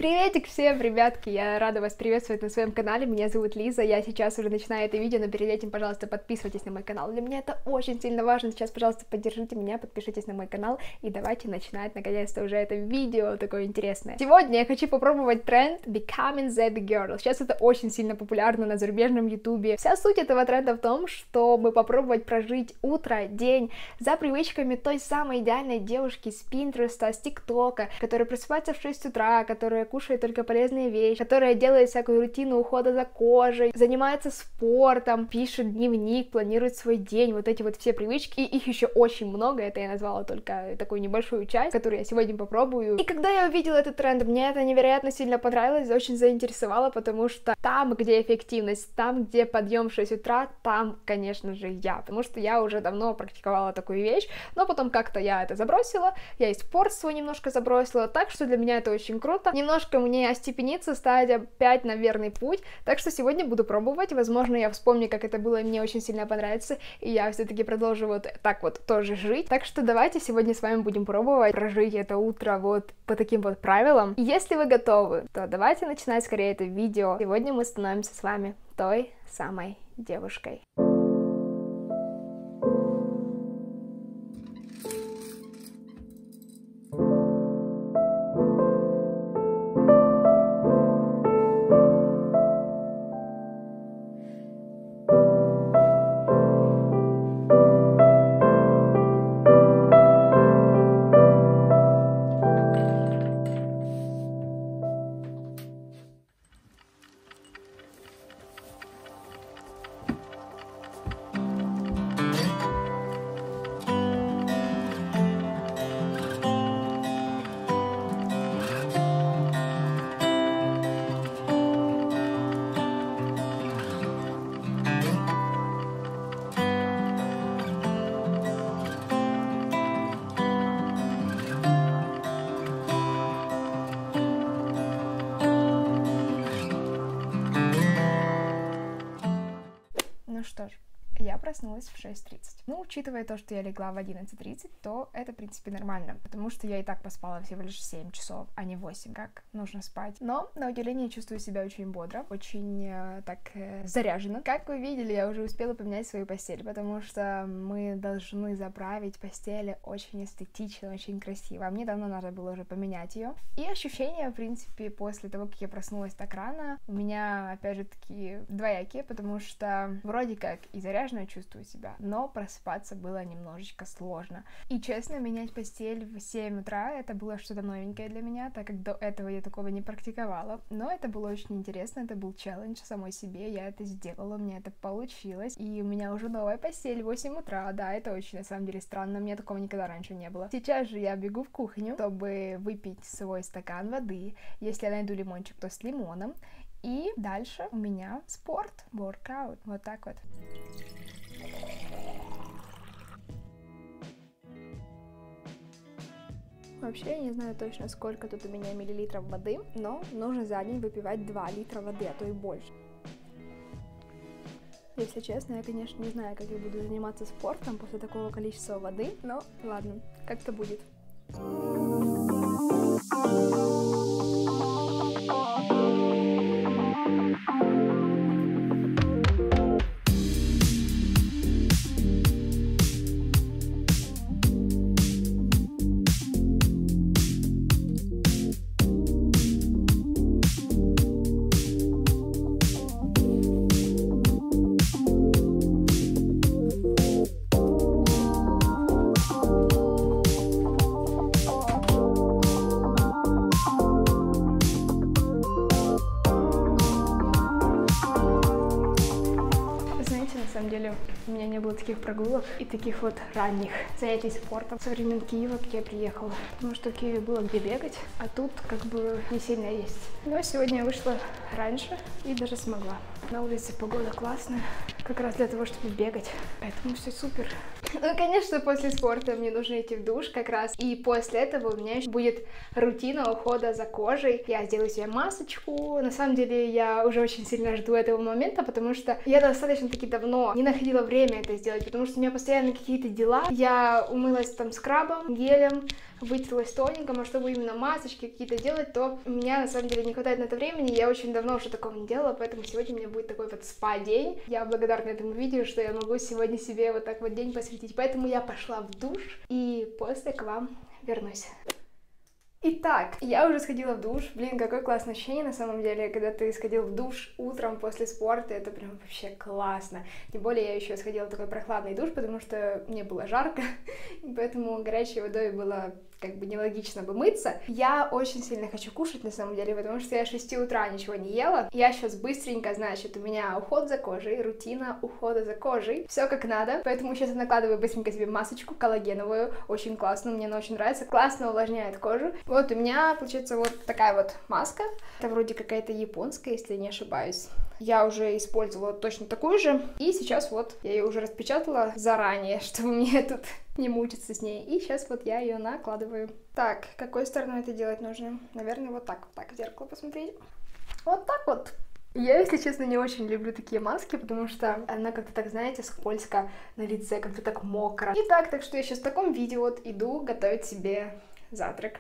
Приветик всем, ребятки! Я рада вас приветствовать на своем канале. Меня зовут Лиза. Я сейчас уже начинаю это видео, но перед этим, пожалуйста, подписывайтесь на мой канал. Для меня это очень сильно важно. Сейчас, пожалуйста, поддержите меня, подпишитесь на мой канал и давайте начинать наконец-то уже это видео такое интересное. Сегодня я хочу попробовать тренд Becoming that girl. Сейчас это очень сильно популярно на зарубежном ютубе. Вся суть этого тренда в том, чтобы попробовать прожить утро, день за привычками той самой идеальной девушки с Пинтереста, с ТикТока, которая просыпается в 6 утра, которая кушает только полезные вещи, которая делает всякую рутину ухода за кожей, занимается спортом, пишет дневник, планирует свой день, вот эти вот все привычки, и их еще очень много, это я назвала только такую небольшую часть, которую я сегодня попробую. И когда я увидела этот тренд, мне это невероятно сильно понравилось, очень заинтересовало, потому что там, где эффективность, там, где подъем в 6 утра, там, конечно же, я, потому что я уже давно практиковала такую вещь, но потом как-то я это забросила, я и спорт свой немножко забросила, так что для меня это очень круто. Немножко мне остепениться, стать опять на верный путь, так что сегодня буду пробовать, возможно, я вспомню, как это было, и мне очень сильно понравится, и я все-таки продолжу вот так вот тоже жить, так что давайте сегодня с вами будем пробовать прожить это утро вот по таким вот правилам. И если вы готовы, то давайте начинать скорее это видео. Сегодня мы становимся с вами той самой девушкой. Ну что ж, я проснулась в 6:30. Ну, учитывая то, что я легла в 11:30, то это, в принципе, нормально, потому что я и так поспала всего лишь 7 часов, а не 8, как нужно спать. Но, на удивление, чувствую себя очень бодро, очень заряжена. Как вы видели, я уже успела поменять свою постель, потому что мы должны заправить постели очень эстетично, очень красиво. А мне давно надо было уже поменять ее. И ощущения, в принципе, после того, как я проснулась так рано, у меня, опять же, такие двоякие, потому что вроде как и заряженно чувствую себя, но просыпаться было немножечко сложно. И честно, менять постель в 7 утра это было что-то новенькое для меня, так как до этого я такого не практиковала. Но это было очень интересно, это был челлендж самой себе, я это сделала, у меня это получилось. И у меня уже новая постель в 8 утра, да, это очень на самом деле странно, у меня такого никогда раньше не было. Сейчас же я бегу в кухню, чтобы выпить свой стакан воды, если я найду лимончик, то с лимоном. И дальше у меня спорт, воркаут, вот так вот. Вообще, я не знаю точно, сколько тут у меня миллилитров воды, но нужно за день выпивать 2 литра воды, а то и больше. Если честно, я, конечно, не знаю, как я буду заниматься спортом после такого количества воды, но ладно, как-то будет. На самом деле у меня не было таких прогулок и таких вот ранних занятий спортом со времен Киева, где я приехала, потому что в Киеве было где бегать, а тут как бы не сильно есть. Но сегодня я вышла раньше и даже смогла. На улице погода классная, как раз для того, чтобы бегать, поэтому все супер. Ну, конечно, после спорта мне нужно идти в душ как раз, и после этого у меня еще будет рутина ухода за кожей. Я сделаю себе масочку. На самом деле, я уже очень сильно жду этого момента, потому что я достаточно-таки давно не находила время это сделать, потому что у меня постоянно какие-то дела. Я умылась там скрабом, гелем, вытерлась тоником, а чтобы именно масочки какие-то делать, то у меня на самом деле не хватает на это времени, я очень давно уже такого не делала, поэтому сегодня у меня будет такой вот спа-день. Я благодарна этому видео, что я могу сегодня себе вот так вот день посвятить, поэтому я пошла в душ и после к вам вернусь. Итак, я уже сходила в душ. Блин, какое классное ощущение на самом деле, когда ты сходил в душ утром после спорта, это прям вообще классно. Тем более я еще сходила в такой прохладный душ, потому что мне было жарко, и поэтому горячей водой было как бы нелогично бы мыться. Я очень сильно хочу кушать на самом деле, потому что я с 6 утра ничего не ела. Я сейчас быстренько, значит, у меня уход за кожей, рутина ухода за кожей, все как надо, поэтому сейчас я накладываю быстренько себе масочку коллагеновую, очень классную, мне она очень нравится, классно увлажняет кожу. Вот у меня получается вот такая вот маска, это вроде какая-то японская, если я не ошибаюсь. Я уже использовала точно такую же, и сейчас вот я ее уже распечатала заранее, чтобы мне тут не мучиться с ней, и сейчас вот я ее накладываю. Так, какой стороной это делать нужно? Наверное, вот так в зеркало посмотреть. Вот так вот. Я, если честно, не очень люблю такие маски, потому что она как-то так, знаете, скользко на лице, как-то так мокро. Итак, так что я сейчас в таком виде вот иду готовить себе завтрак.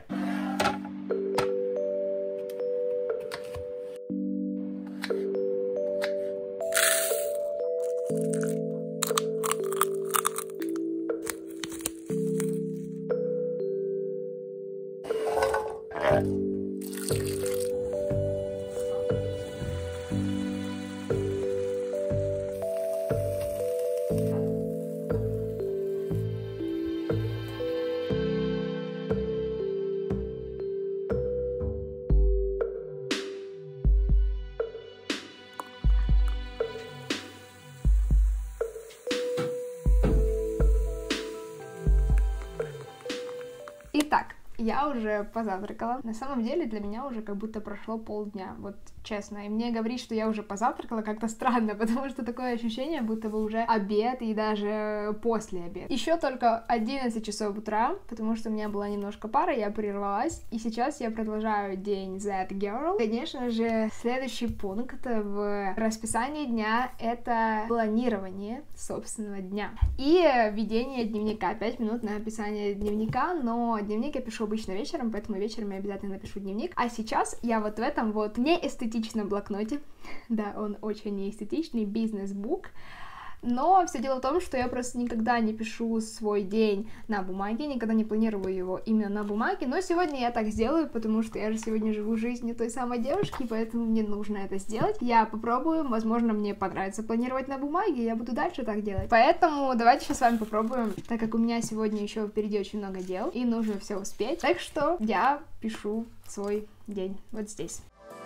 Итак, я уже позавтракала. На самом деле для меня уже как будто прошло полдня, вот честно. И мне говорить, что я уже позавтракала, как-то странно, потому что такое ощущение, будто бы уже обед и даже после обеда. Еще только 11 часов утра, потому что у меня была немножко пара, я прервалась, и сейчас я продолжаю день That Girl. Конечно же, следующий пункт в расписании дня — это планирование собственного дня и ведение дневника. 5 минут на описание дневника, но дневник я пишу обычно вечером, поэтому вечером я обязательно напишу дневник. А сейчас я вот в этом вот неэстетичном блокноте, да, он очень неэстетичный, бизнес-бук, но все дело в том, что я просто никогда не пишу свой день на бумаге, никогда не планирую его именно на бумаге, но сегодня я так сделаю, потому что я же сегодня живу жизнью той самой девушки, поэтому мне нужно это сделать. Я попробую, возможно, мне понравится планировать на бумаге, я буду дальше так делать. Поэтому давайте сейчас с вами попробуем, так как у меня сегодня еще впереди очень много дел, и нужно все успеть, так что я пишу свой день вот здесь.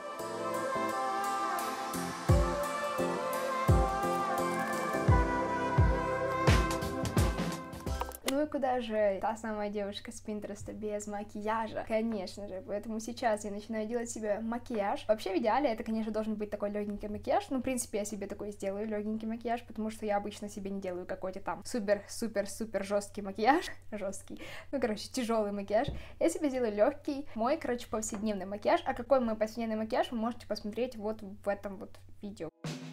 Ну и куда же та самая девушка с Пинтереста без макияжа? Конечно же, поэтому сейчас я начинаю делать себе макияж. Вообще в идеале это, конечно, должен быть такой легенький макияж, ну, в принципе, я себе такой сделаю, легенький макияж, потому что я обычно себе не делаю какой-то там супер-супер-супер жесткий макияж, жесткий, ну, короче, тяжелый макияж. Я себе делаю легкий, мой, короче, повседневный макияж. А какой мой повседневный макияж, вы можете посмотреть вот в этом вот видео.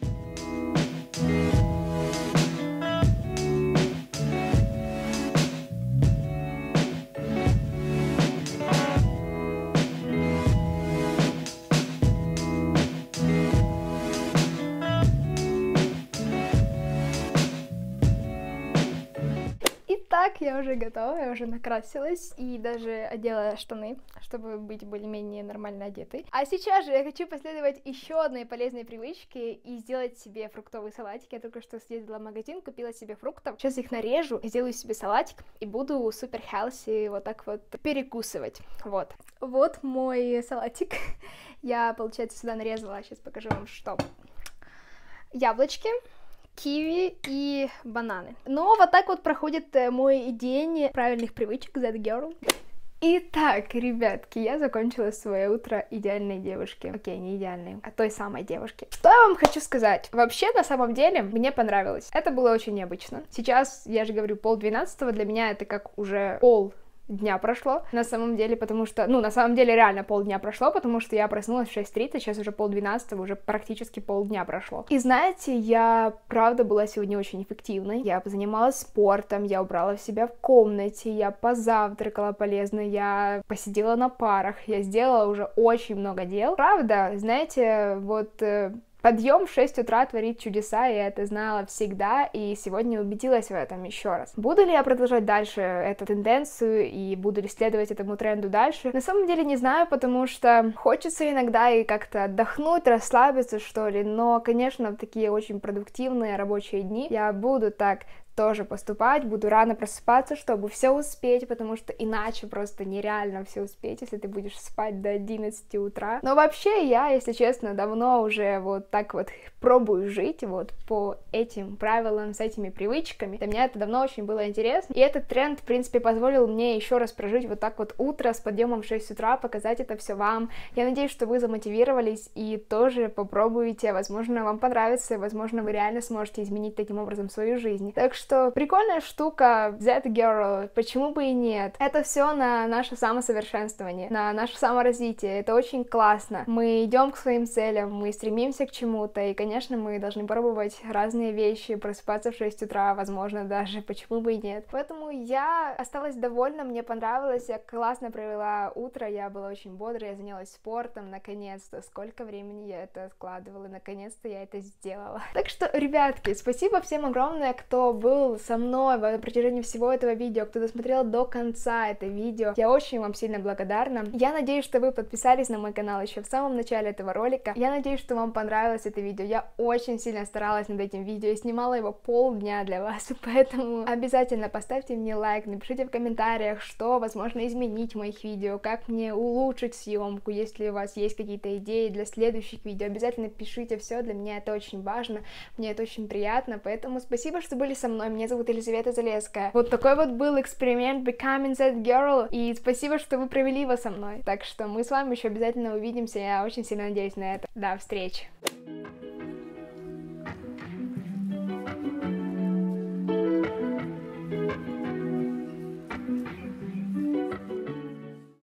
Итак, я уже готова, я уже накрасилась и даже одела штаны, чтобы быть более-менее нормально одетой. А сейчас же я хочу последовать еще одной полезной привычке и сделать себе фруктовый салатик. Я только что съездила в магазин, купила себе фруктов. Сейчас их нарежу, сделаю себе салатик и буду супер healthy вот так вот перекусывать. Вот. Вот мой салатик. Я, получается, сюда нарезала, сейчас покажу вам, что. Яблочки, киви и бананы. Но вот так вот проходит мой день правильных привычек That Girl. Итак, ребятки, я закончила свое утро идеальной девушки. Окей, не идеальной, а той самой девушки. Что я вам хочу сказать? Вообще, на самом деле, мне понравилось. Это было очень необычно. Сейчас, я же говорю, 11:30, для меня это как уже дня прошло, на самом деле, потому что, на самом деле реально полдня прошло, потому что я проснулась в 6:30, сейчас уже 11:30, уже практически полдня прошло. И знаете, я правда была сегодня очень эффективной, я позанималась спортом, я убрала себя в комнате, я позавтракала полезно, я посидела на парах, я сделала уже очень много дел. Правда, знаете, вот... Подъем в 6 утра творит чудеса, я это знала всегда, и сегодня убедилась в этом еще раз. Буду ли я продолжать дальше эту тенденцию, и буду ли следовать этому тренду дальше? На самом деле не знаю, потому что хочется иногда и как-то отдохнуть, расслабиться, что ли, но, конечно, в такие очень продуктивные рабочие дни я буду так тоже поступать, буду рано просыпаться, чтобы все успеть, потому что иначе просто нереально все успеть, если ты будешь спать до 11 утра. Но вообще я, если честно, давно уже вот так вот пробую жить вот по этим правилам, с этими привычками. Для меня это давно очень было интересно, и этот тренд, в принципе, позволил мне еще раз прожить вот так вот утро с подъемом в 6 утра, показать это все вам. Я надеюсь, что вы замотивировались и тоже попробуете, возможно, вам понравится, возможно, вы реально сможете изменить таким образом свою жизнь. Так что прикольная штука, That Girl, почему бы и нет. Это все на наше самосовершенствование, на наше саморазвитие, это очень классно. Мы идем к своим целям, мы стремимся к чему-то, и, конечно, мы должны пробовать разные вещи, просыпаться в 6 утра, возможно, даже, почему бы и нет. Поэтому я осталась довольна, мне понравилось, я классно провела утро, я была очень бодрой, я занялась спортом, наконец-то, сколько времени я это откладывала, наконец-то я это сделала. Так что, ребятки, спасибо всем огромное, кто был со мной на протяжении всего этого видео, кто досмотрел до конца это видео. Я очень вам сильно благодарна. Я надеюсь, что вы подписались на мой канал еще в самом начале этого ролика. Я надеюсь, что вам понравилось это видео. Я очень сильно старалась над этим видео и снимала его полдня для вас, поэтому обязательно поставьте мне лайк, напишите в комментариях, что возможно изменить в моих видео, как мне улучшить съемку, если у вас есть какие-то идеи для следующих видео, обязательно пишите все, для меня это очень важно, мне это очень приятно, поэтому спасибо, что были со мной. Меня зовут Елизавета Залесская. Вот такой вот был эксперимент Becoming That Girl, и спасибо, что вы провели его со мной. Так что мы с вами еще обязательно увидимся, я очень сильно надеюсь на это. До встречи!